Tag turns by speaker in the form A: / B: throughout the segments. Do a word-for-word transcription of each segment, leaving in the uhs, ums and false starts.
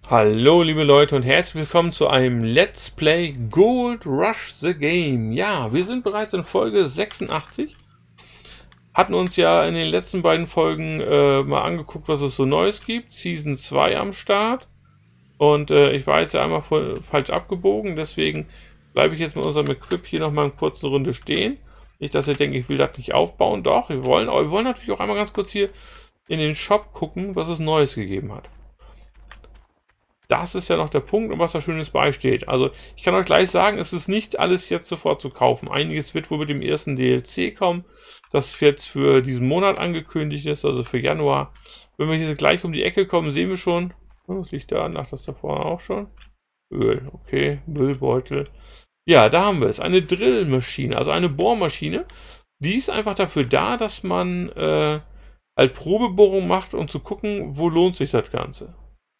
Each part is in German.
A: Hallo liebe Leute und herzlich willkommen zu einem Let's Play Gold Rush the Game. Ja, wir sind bereits in Folge sechsundachtzig. Hatten uns ja in den letzten beiden Folgen äh, mal angeguckt, was es so Neues gibt. Season zwei am Start. Und äh, ich war jetzt ja einmal voll, falsch abgebogen, deswegen bleibe ich jetzt mit unserem Equip hier nochmal in kurzen Runde stehen. Nicht, dass ihr denkt, ich will das nicht aufbauen. Doch, wir wollen, aber wir wollen natürlich auch einmal ganz kurz hier in den Shop gucken, was es Neues gegeben hat. Das ist ja noch der Punkt, und was da Schönes beisteht. Also, ich kann euch gleich sagen, es ist nicht alles jetzt sofort zu kaufen. Einiges wird wohl mit dem ersten D L C kommen, das jetzt für diesen Monat angekündigt ist, also für Januar. Wenn wir hier gleich um die Ecke kommen, sehen wir schon, was liegt da? Ach, das da vorne auch schon. Öl, okay, Müllbeutel. Ja, da haben wir es. Eine Drillmaschine, also eine Bohrmaschine. Die ist einfach dafür da, dass man äh, halt Probebohrung macht, um zu gucken, wo lohnt sich das Ganze.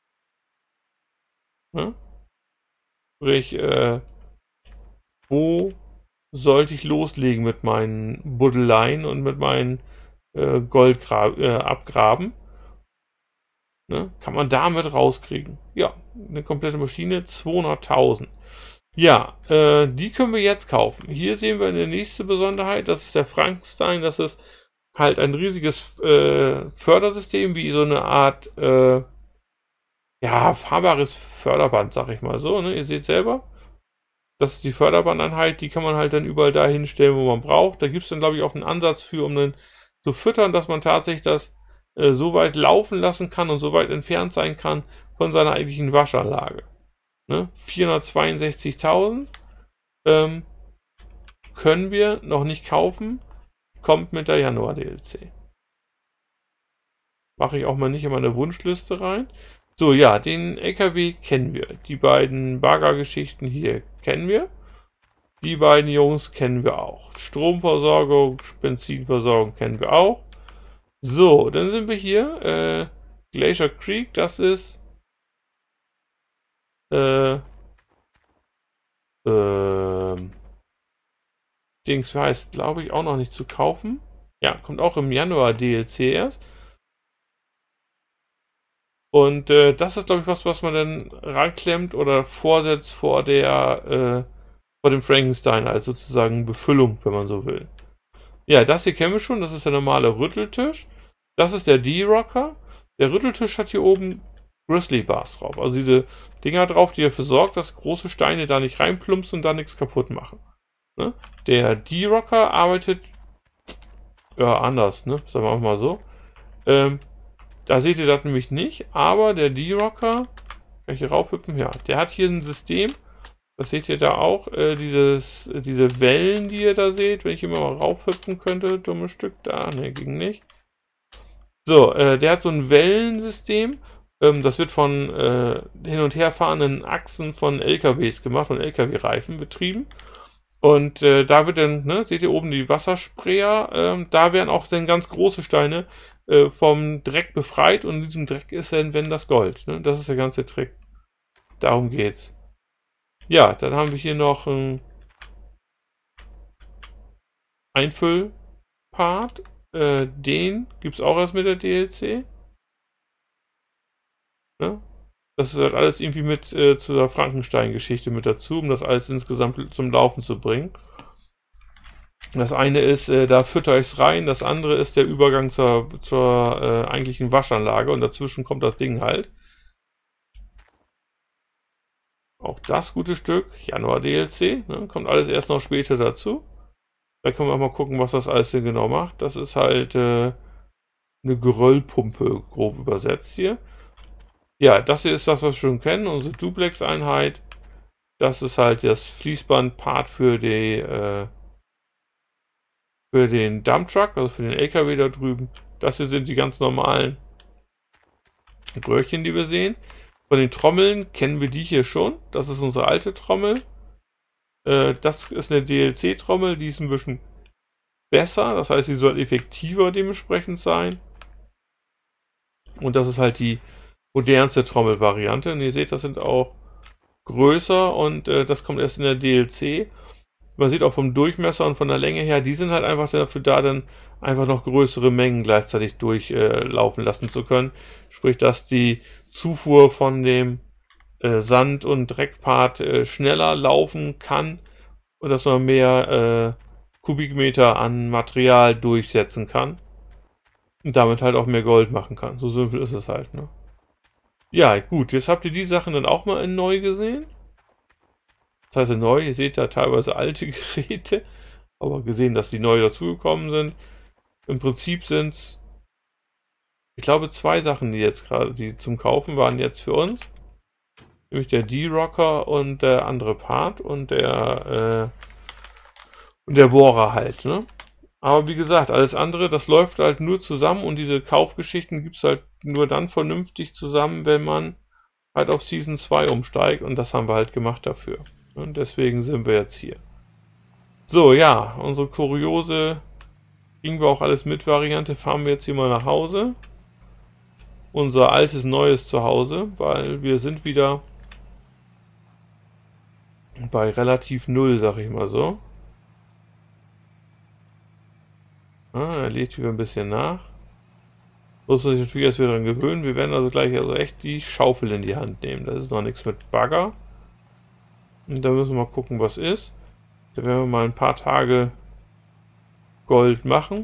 A: Ne? Sprich, äh, wo sollte ich loslegen mit meinen Buddeleien und mit meinen äh, Gold äh, abgraben? Ne? Kann man damit rauskriegen. Ja, eine komplette Maschine, zweihunderttausend. Ja, äh, die können wir jetzt kaufen. Hier sehen wir eine nächste Besonderheit, das ist der Frankenstein, das ist halt ein riesiges äh, Fördersystem, wie so eine Art äh, ja, fahrbares Förderband, sag ich mal so, ne? Ihr seht selber, das ist die Förderbandeinheit, die kann man halt dann überall da hinstellen, wo man braucht. Da gibt es dann, glaube ich, auch einen Ansatz für, um dann zu füttern, dass man tatsächlich das äh, so weit laufen lassen kann und so weit entfernt sein kann von seiner eigentlichen Waschanlage. Ne? vierhundertzweiundsechzigtausend ähm, können wir noch nicht kaufen, kommt mit der Januar-D L C. Mache ich auch mal nicht in meine Wunschliste rein. So, ja, den L K W kennen wir. Die beiden Baggergeschichten hier kennen wir. Die beiden Jungs kennen wir auch. Stromversorgung, Benzinversorgung kennen wir auch. So, dann sind wir hier. Äh, Glacier Creek, das ist äh, äh, Dings heißt, glaube ich, auch noch nicht zu kaufen. Ja, kommt auch im Januar D L C erst. Und äh, das ist, glaube ich, was, was man dann ranklemmt oder vorsetzt vor der, äh, vor dem Frankenstein, als sozusagen Befüllung, wenn man so will. Ja, das hier kennen wir schon, das ist der normale Rütteltisch. Das ist der D-Rocker. Der Rütteltisch hat hier oben Grizzly Bars drauf. Also diese Dinger drauf, die dafür sorgt, dass große Steine da nicht reinplumpsen und da nichts kaputt machen. Ne? Der D-Rocker arbeitet ja anders, ne? Sagen wir auch mal so. Ähm, Da seht ihr das nämlich nicht, aber der D-Rocker, kann ich hier raufhüpfen? Ja, der hat hier ein System, das seht ihr da auch, äh, dieses, diese Wellen, die ihr da seht, wenn ich immer mal raufhüpfen könnte, dummes Stück da, ne, ging nicht. So, äh, der hat so ein Wellensystem, ähm, das wird von äh, hin und her fahrenden Achsen von L K Ws gemacht, von L K W-Reifen betrieben. Und äh, da wird dann, ne, seht ihr oben die Wassersprayer, ähm, da werden auch dann ganz große Steine äh, vom Dreck befreit und in diesem Dreck ist dann, wenn das Gold. Ne? Das ist der ganze Trick. Darum geht's. Ja, dann haben wir hier noch einen Einfüllpart. Äh, den gibt es auch erst mit der D L C. Ne? Das gehört alles irgendwie mit äh, zur Frankenstein-Geschichte mit dazu, um das alles insgesamt zum Laufen zu bringen. Das eine ist, äh, da fütter ich es rein, das andere ist der Übergang zur, zur äh, eigentlichen Waschanlage und dazwischen kommt das Ding halt. Auch das gute Stück, Januar D L C, ne, kommt alles erst noch später dazu. Da können wir auch mal gucken, was das alles denn genau macht. Das ist halt äh, eine Geröllpumpe, grob übersetzt hier. Ja, das hier ist das, was wir schon kennen, unsere Duplex-Einheit. Das ist halt das Fließband-Part für die äh, für den Dumptruck, also für den L K W da drüben. Das hier sind die ganz normalen Röhrchen, die wir sehen. Von den Trommeln kennen wir die hier schon. Das ist unsere alte Trommel. Äh, das ist eine D L C-Trommel, die ist ein bisschen besser. Das heißt, sie soll effektiver dementsprechend sein. Und das ist halt die modernste Trommelvariante. Und ihr seht, das sind auch größer und äh, das kommt erst in der D L C. Man sieht auch vom Durchmesser und von der Länge her, die sind halt einfach dafür da, dann einfach noch größere Mengen gleichzeitig durchlaufen äh, lassen zu können. Sprich, dass die Zufuhr von dem äh, Sand- und Dreckpart äh, schneller laufen kann und dass man mehr äh, Kubikmeter an Material durchsetzen kann und damit halt auch mehr Gold machen kann. So simpel ist es halt, ne? Ja, gut, jetzt habt ihr die Sachen dann auch mal in neu gesehen. Das heißt neu, ihr seht da teilweise alte Geräte, aber gesehen, dass die neu dazugekommen sind. Im Prinzip sind es, ich glaube, zwei Sachen, die jetzt gerade, die zum Kaufen waren jetzt für uns. Nämlich der D-Rocker und der andere Part und der, äh, und der Bohrer halt, ne? Aber wie gesagt, alles andere, das läuft halt nur zusammen und diese Kaufgeschichten gibt es halt nur dann vernünftig zusammen, wenn man halt auf Season zwei umsteigt und das haben wir halt gemacht dafür. Und deswegen sind wir jetzt hier. So, ja, unsere kuriose, kriegen wir auch alles mit Variante, fahren wir jetzt hier mal nach Hause. Unser altes, neues Zuhause, weil wir sind wieder bei relativ null, sag ich mal so. Ah, er lädt wieder ein bisschen nach. Muss man sich natürlich erst wieder daran gewöhnen. Wir werden also gleich also echt die Schaufel in die Hand nehmen. Das ist noch nichts mit Bagger. Und da müssen wir mal gucken, was ist. Da werden wir mal ein paar Tage Gold machen.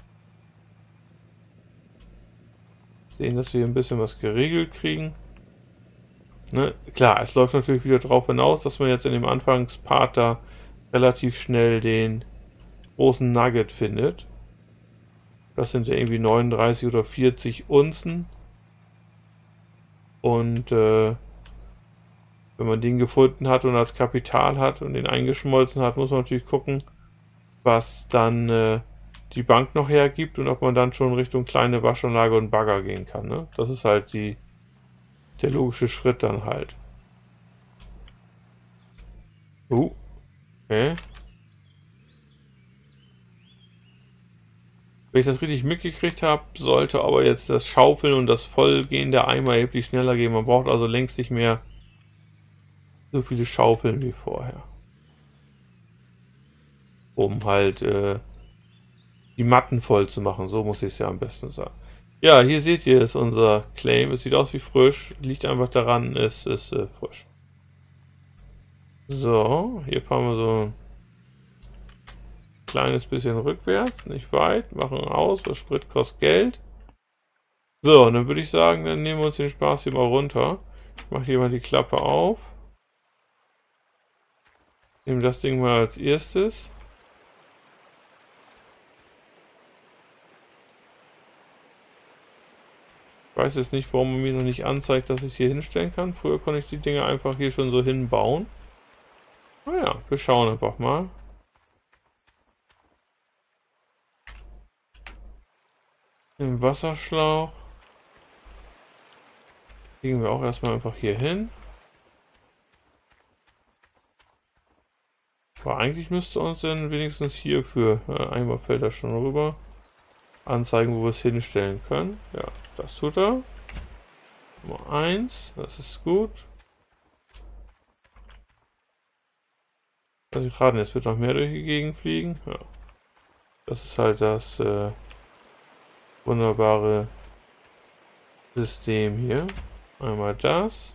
A: Sehen, dass wir hier ein bisschen was geregelt kriegen. Ne? Klar, es läuft natürlich wieder darauf hinaus, dass man jetzt in dem Anfangspart da relativ schnell den großen Nugget findet. Das sind ja irgendwie neununddreißig oder vierzig Unzen. Und äh, wenn man den gefunden hat und als Kapital hat und den eingeschmolzen hat, muss man natürlich gucken, was dann äh, die Bank noch hergibt und ob man dann schon Richtung kleine Waschanlage und Bagger gehen kann. Ne? Das ist halt die, der logische Schritt dann halt. Uh, okay. Wenn ich das richtig mitgekriegt habe, sollte aber jetzt das Schaufeln und das Vollgehen der Eimer erheblich schneller gehen. Man braucht also längst nicht mehr so viele Schaufeln wie vorher. Um halt äh, die Matten voll zu machen. So muss ich es ja am besten sagen. Ja, hier seht ihr, ist unser Claim. Es sieht aus wie frisch. Liegt einfach daran, es ist äh, frisch. So, hier fahren wir so ein kleines bisschen rückwärts. Nicht weit. Machen aus. Das Sprit kostet Geld. So, und dann würde ich sagen, dann nehmen wir uns den Spaß hier mal runter. Ich mache hier mal die Klappe auf. Nehme das Ding mal als erstes. Ich weiß jetzt nicht, warum man mir noch nicht anzeigt, dass ich es hier hinstellen kann. Früher konnte ich die Dinge einfach hier schon so hinbauen. Naja, wir schauen einfach mal. Den Wasserschlauch legen wir auch erstmal einfach hier hin. Aber eigentlich müsste uns dann wenigstens hierfür, äh, einmal fällt er schon rüber, anzeigen, wo wir es hinstellen können. Ja, das tut er. Nummer eins, das ist gut. Also gerade jetzt wird noch mehr durch die Gegend fliegen. Ja. Das ist halt das äh, wunderbare System hier. Einmal das.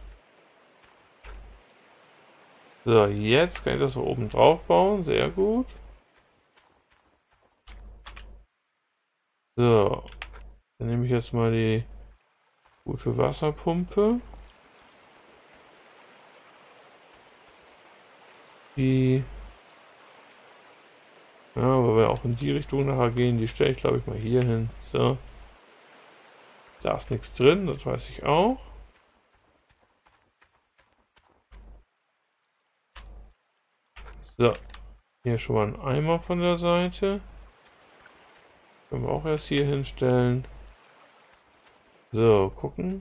A: So, jetzt kann ich das oben drauf bauen. Sehr gut. So. Dann nehme ich jetzt mal die gute Wasserpumpe. Die. Ja, weil wir auch in die Richtung nachher gehen. Die stelle ich, glaube ich, mal hier hin. So. Da ist nichts drin, das weiß ich auch. So. Hier schon mal ein Eimer von der Seite. Können wir auch erst hier hinstellen. So, gucken.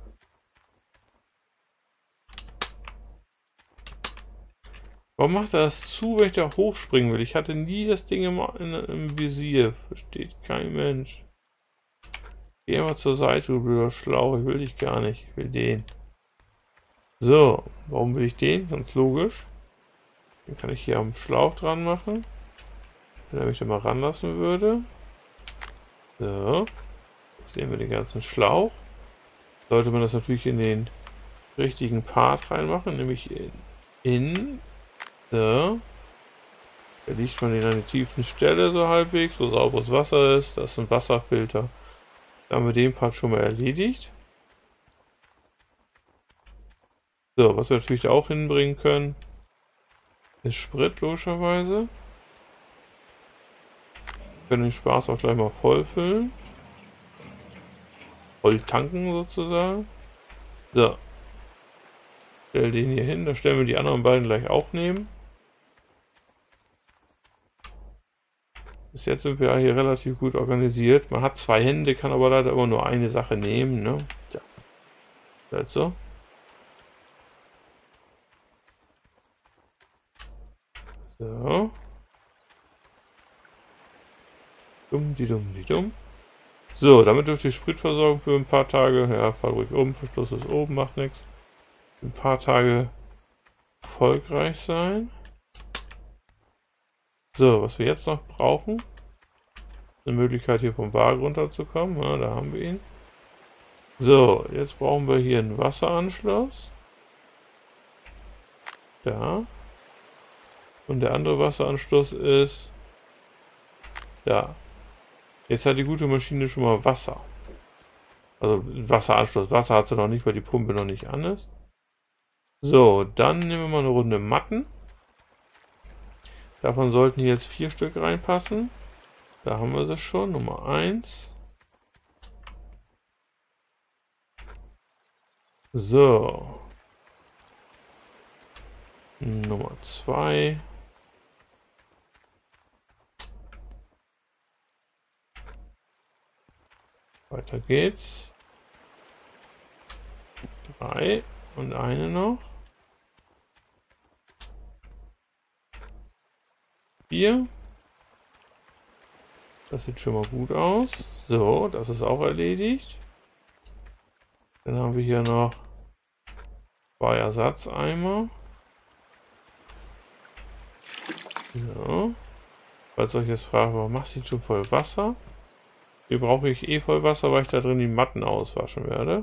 A: Warum macht er das zu, wenn ich da hochspringen will? Ich hatte nie das Ding im, in, im Visier. Versteht kein Mensch. Geh mal zur Seite, du blöder Schlauch. Ich will dich gar nicht. Ich will den. So, warum will ich den? Ganz logisch. Den kann ich hier am Schlauch dran machen. Wenn er mich da mal ranlassen würde. So. Jetzt sehen wir den ganzen Schlauch. Sollte man das natürlich in den richtigen Part reinmachen, nämlich in, in so. Da liegt man in einer tiefen Stelle so halbwegs, wo sauberes Wasser ist. Das ist ein Wasserfilter. Da haben wir den Part schon mal erledigt. So, was wir natürlich auch hinbringen können, ist Sprit, logischerweise. Wir können den Spaß auch gleich mal voll füllen. Voll tanken sozusagen. So. Stell den hier hin, da stellen wir die anderen beiden gleich auch neben. Bis jetzt sind wir hier relativ gut organisiert. Man hat zwei Hände, kann aber leider immer nur eine Sache nehmen, ne? Ja. Halt so. So. Dumm, die dumm, die dumm. So, damit dürfte die Spritversorgung für ein paar Tage, ja, fahr ruhig oben, Verschluss ist oben, macht nichts. Ein paar Tage erfolgreich sein. So, was wir jetzt noch brauchen, eine Möglichkeit hier vom Wagen runterzukommen. Ja, da haben wir ihn. So, jetzt brauchen wir hier einen Wasseranschluss. Da. Und der andere Wasseranschluss ist da. Jetzt hat die gute Maschine schon mal Wasser. Also Wasseranschluss. Wasser hat sie noch nicht, weil die Pumpe noch nicht an ist. So, dann nehmen wir mal eine Runde Matten. Davon sollten hier jetzt vier Stück reinpassen. Da haben wir sie schon. Nummer eins. So. Nummer zwei. Weiter geht's. Drei. Und eine noch. Vier. Das sieht schon mal gut aus. So, das ist auch erledigt. Dann haben wir hier noch zwei Ersatzeimer. So. Falls euch jetzt fragt, warum machst du schon voll Wasser? Hier brauche ich eh voll Wasser, weil ich da drin die Matten auswaschen werde.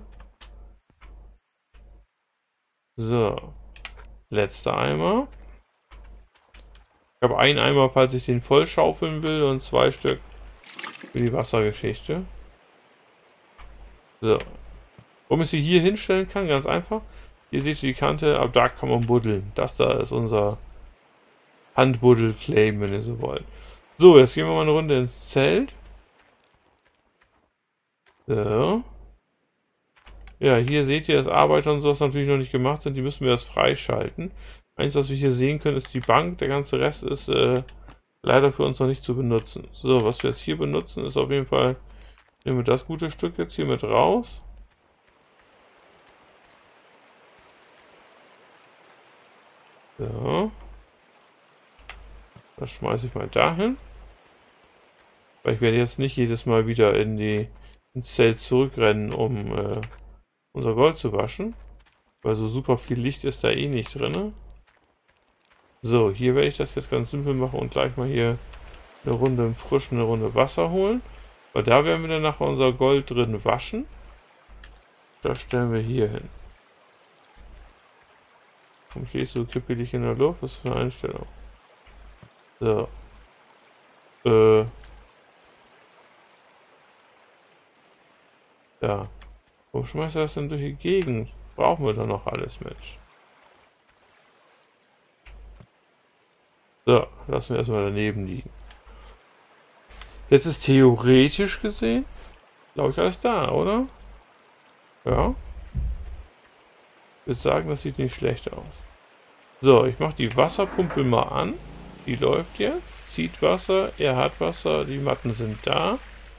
A: So. Letzter Eimer. Ich habe einen Eimer, falls ich den voll schaufeln will, und zwei Stück für die Wassergeschichte. So. Warum ich sie hier hinstellen kann, ganz einfach. Hier seht ihr die Kante, ab da kann man buddeln. Das da ist unser Handbuddel-Claim, wenn ihr so wollt. So, jetzt gehen wir mal eine Runde ins Zelt. So. Ja, hier seht ihr, dass Arbeiter und sowas natürlich noch nicht gemacht sind. Die müssen wir erst freischalten. Eins, was wir hier sehen können, ist die Bank. Der ganze Rest ist äh, leider für uns noch nicht zu benutzen. So, was wir jetzt hier benutzen, ist auf jeden Fall, nehmen wir das gute Stück jetzt hier mit raus. So. Das schmeiße ich mal dahin. Weil ich werde jetzt nicht jedes Mal wieder in die ins Zelt zurückrennen, um äh, unser Gold zu waschen. Weil so super viel Licht ist da eh nicht drin. So, hier werde ich das jetzt ganz simpel machen und gleich mal hier eine Runde im Frischen, eine Runde Wasser holen. Weil da werden wir dann nachher unser Gold drin waschen. Das stellen wir hier hin. Warum stehst du kippelig in der Luft? Was für eine Einstellung? So. Äh. Ja. Warum schmeißt er das denn durch die Gegend? Brauchen wir da noch alles, Mensch. So, lassen wir erstmal daneben liegen. Jetzt ist theoretisch gesehen, glaube ich, alles da, oder? Ja. Ich würde sagen, das sieht nicht schlecht aus. So, ich mache die Wasserpumpe mal an. Die läuft jetzt, zieht Wasser, er hat Wasser, die Matten sind da.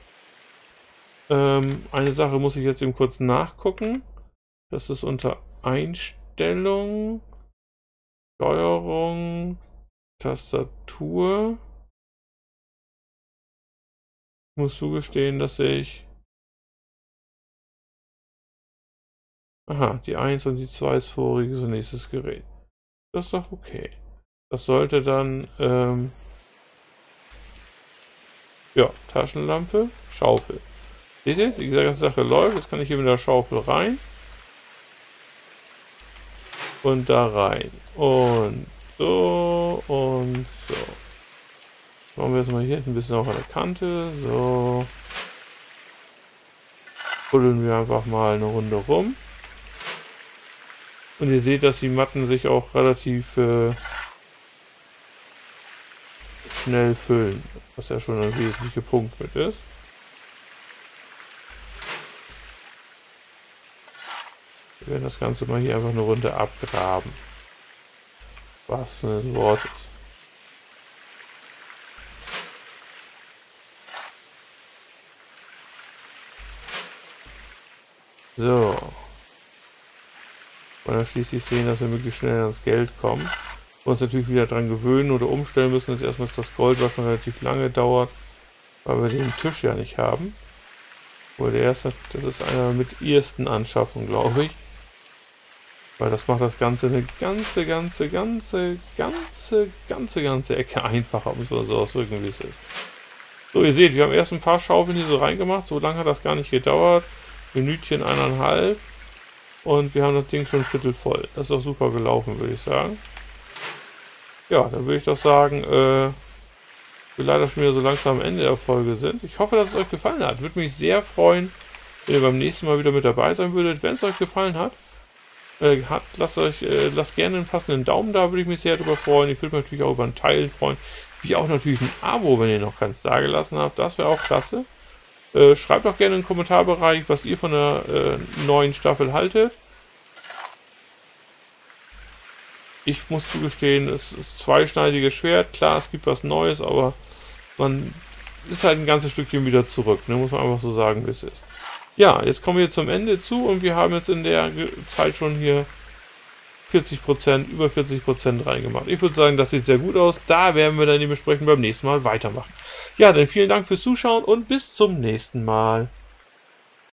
A: Ähm, eine Sache muss ich jetzt eben kurz nachgucken. Das ist unter Einstellung, Steuerung, Tastatur. Ich muss zugestehen, dass ich... Aha, die eins und die zwei ist voriges und nächstes Gerät. Das ist doch okay. Das sollte dann... Ähm, ja, Taschenlampe, Schaufel. Seht ihr, die ganze Sache läuft. Jetzt kann ich hier mit der Schaufel rein. Und da rein. Und so und so. Machen wir jetzt mal hier ein bisschen auf an der Kante. So. Buddeln wir einfach mal eine Runde rum. Und ihr seht, dass die Matten sich auch relativ äh, schnell füllen. Was ja schon ein wesentlicher Punkt mit ist. Wir werden das Ganze mal hier einfach eine Runde abgraben. Was des Wortes. So. Und dann schließlich sehen, dass wir möglichst schnell ans Geld kommen. Wir uns natürlich wieder dran gewöhnen oder umstellen müssen, dass erstmal das Gold, was schon relativ lange dauert, weil wir den Tisch ja nicht haben. Weil der erste, das ist einer mit ersten Anschaffung, glaube ich. Weil das macht das Ganze eine ganze, ganze, ganze, ganze, ganze, ganze Ecke einfacher, muss man so ausdrücken, wie es ist. So, ihr seht, wir haben erst ein paar Schaufeln hier so reingemacht. So lange hat das gar nicht gedauert. Minütchen eineinhalb. Und wir haben das Ding schon viertel voll. Das ist doch super gelaufen, würde ich sagen. Ja, dann würde ich doch sagen, äh, wir leider schon wieder so langsam am Ende der Folge sind. Ich hoffe, dass es euch gefallen hat. Würde mich sehr freuen, wenn ihr beim nächsten Mal wieder mit dabei sein würdet. Wenn es euch gefallen hat, äh, hat lasst euch, äh, lasst gerne einen passenden Daumen da, würde ich mich sehr darüber freuen. Ich würde mich natürlich auch über einen Teil freuen. Wie auch natürlich ein Abo, wenn ihr noch keins da gelassen habt. Das wäre auch klasse. Äh, schreibt auch gerne in den Kommentarbereich, was ihr von der äh, neuen Staffel haltet. Ich muss zugestehen, es ist ein zweischneidiges Schwert. Klar, es gibt was Neues, aber man ist halt ein ganzes Stückchen wieder zurück. Ne? Muss man einfach so sagen, wie es ist. Ja, jetzt kommen wir zum Ende zu und wir haben jetzt in der Zeit schon hier vierzig Prozent, über vierzig Prozent reingemacht. Ich würde sagen, das sieht sehr gut aus. Da werden wir dann dementsprechend beim nächsten Mal weitermachen. Ja, dann vielen Dank fürs Zuschauen und bis zum nächsten Mal.